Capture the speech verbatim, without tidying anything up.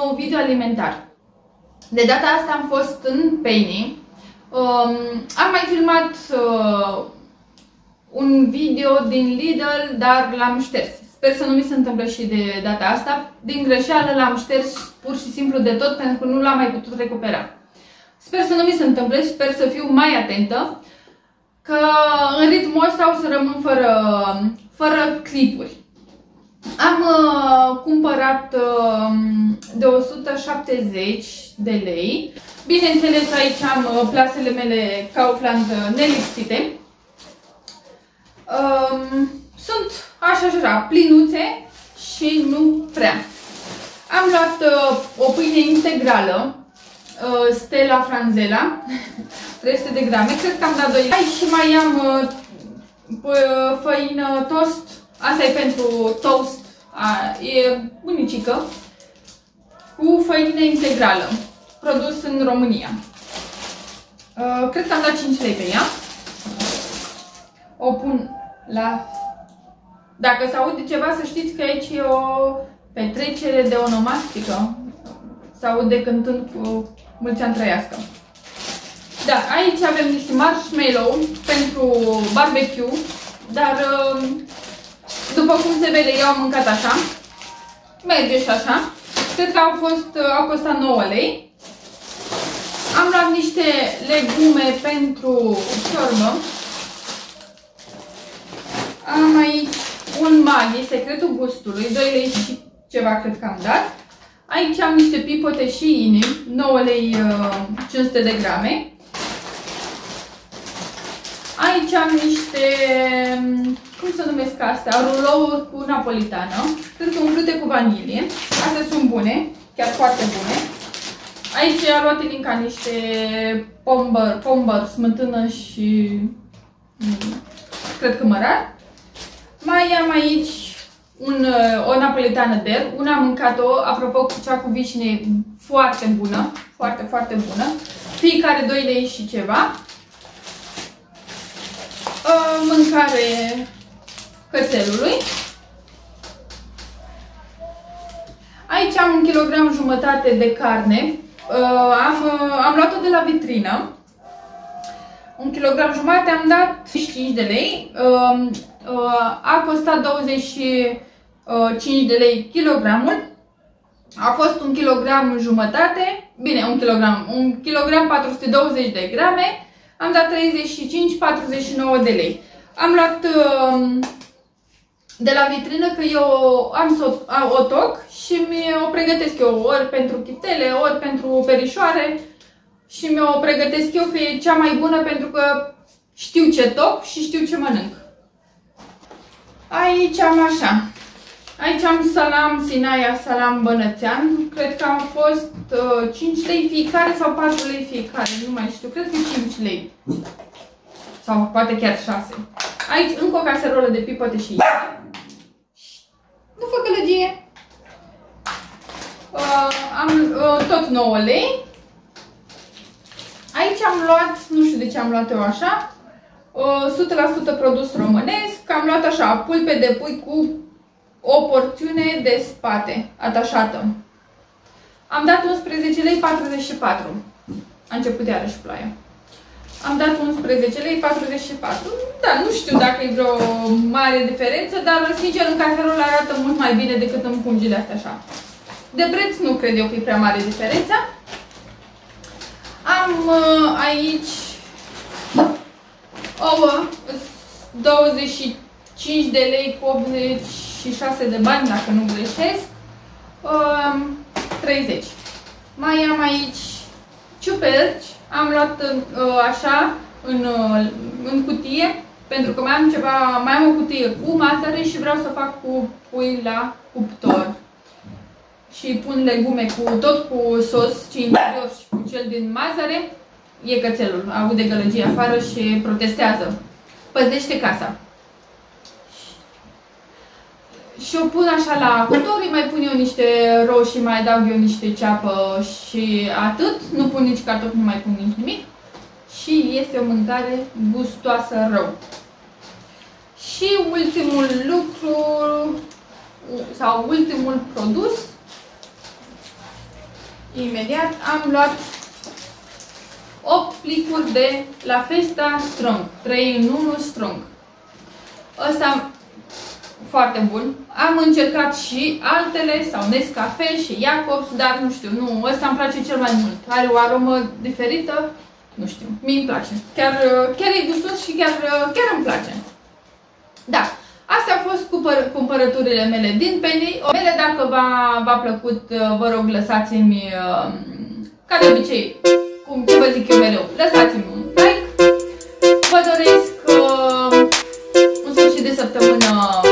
nou video alimentar. De data asta am fost în Penny. Um, am mai filmat uh, un video din Lidl, dar l-am șters. Sper să nu mi se întâmple și de data asta. Din greșeală l-am șters pur și simplu de tot pentru că nu l-am mai putut recupera. Sper să nu mi se întâmple, sper să fiu mai atentă, că în ritmul ăsta o să rămân fără, fără clipuri. Am uh, cumpărat uh, de o sută șaptezeci de lei. Bineînțeles, aici am uh, plasele mele Kaufland uh, nelipsite. Uh, sunt așa jura, plinuțe și nu prea. Am luat uh, o pâine integrală, uh, Stella Franzella, trei sute de grame, cred că am dat doi. Aici și mai am uh, făină toast, asta e pentru toast, a, e bunicică, cu făină integrală, produs în România. Uh, cred că am dat cinci lei pe ea. O pun la... Dacă se aude ceva, să știți că aici e o petrecere de onomastică. Se aude cântând cu mulți ani trăiască. Da, aici avem niște marshmallow pentru barbecue, dar după cum se vede, eu am mâncat așa. Merge și așa. Cred că au fost, au costat nouă lei. Am luat niște legume pentru ciorbă. Am aici un Maggi, secretul gustului, doi lei și ceva cred că am dat. Aici am niște pipote și inimi, nouă lei cinci sute de grame. Aici am niște, cum se numesc astea, rulouri cu napolitană. Cred că umflute cu vanilie. Astea sunt bune, chiar foarte bune. Aici am luat Elinca niște pomber, pomber, smântână și cred că mărar. Mai am aici un, o napolitană der. Una am mâncat-o, apropo, cu cea cu vișine, foarte bună. Foarte, foarte bună. Fiecare doi lei și ceva. Mâncare cățelului. Aici am un kilogram jumătate de carne. Am, am luat-o de la vitrină. Un kilogram jumătate, am dat cinci de lei. A costat douăzeci și cinci de lei kilogramul. A fost un kilogram jumătate. Bine, un kilogram. Un kilogram patru sute douăzeci de grame. Am dat treizeci și cinci patruzeci și nouă de lei. Am luat de la vitrină că eu am o toc și mi-o pregătesc eu ori pentru chiftele, ori pentru perișoare și mi-o pregătesc eu că e cea mai bună pentru că știu ce toc și știu ce mănânc. Aici am așa. Aici am salam Sinaia, salam bănățean. Cred că au fost uh, cinci lei fiecare sau patru lei fiecare, nu mai știu. Cred că cinci lei. Sau poate chiar șase. Aici încă o caserolă de pipote și nu fă gălăgie. Uh, am uh, tot nouă lei. Aici am luat, nu știu de ce am luat eu așa, uh, o sută la sută produs românesc. Am luat așa, pulpe de pui cu o porțiune de spate atașată. Am dat unsprezece lei patruzeci și patru. A început iarăși ploaia. Am dat unsprezece lei patruzeci și patru. Da, nu știu dacă e vreo mare diferență, dar sincer în caserolă arată mult mai bine decât în pungile astea așa. De preț nu cred eu că e prea mare diferența. Am uh, aici ouă, douăzeci și cinci de lei cu optzeci și șase de bani, dacă nu greșesc, uh, treizeci. Mai am aici ciuperci, am luat uh, așa în, uh, în cutie, pentru că mai am ceva, mai am o cutie cu mazăre și vreau să fac cu pui la cuptor. Și pun legume cu tot cu sos și interior și cu cel din mazăre. E cățelul, aude gălăgie afară și protestează. Păzește casa. Și o pun așa la cuptor, îi mai pun eu niște roșii, mai adaug eu niște ceapă și atât. Nu pun nici cartofi, nu mai pun nici nimic. Și este o mâncare gustoasă rău. Și ultimul lucru, sau ultimul produs, imediat am luat opt plicuri de La Festa Strong, trei în unu Strong. Ăsta foarte bun. Am încercat și altele, sau Nescafe și Jacobs, dar nu știu, nu, ăsta îmi place cel mai mult. Are o aromă diferită, nu știu, mie îmi place. Chiar, chiar e gustos și chiar, chiar îmi place. Da, astea au fost cumpărăturile mele din Penny. Mele, dacă v-a plăcut, vă rog, lăsați-mi, ca de obicei, cum ce vă zic eu mereu, lăsați-mi un like. Vă doresc uh, un sfârșit de săptămână